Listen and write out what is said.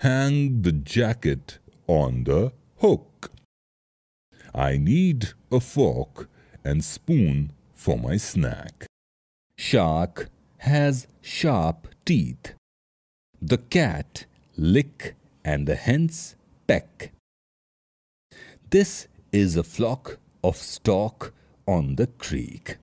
hang the jacket on the hook. I need a fork and spoon for my snack. Shark has sharp teeth. The cat lick and the hens peck. This is a flock of stork on the creek.